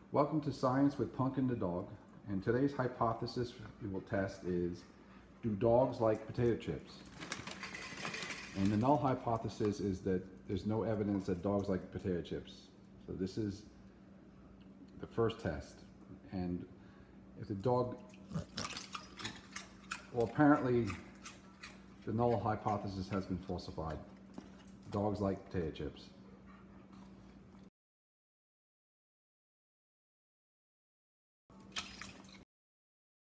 Welcome to Science with Pumpkin the Dog, and today's hypothesis we will test is, do dogs like potato chips? And the null hypothesis is that there's no evidence that dogs like potato chips. So this is the first test. And if the dog, well, apparently the null hypothesis has been falsified. Dogs like potato chips.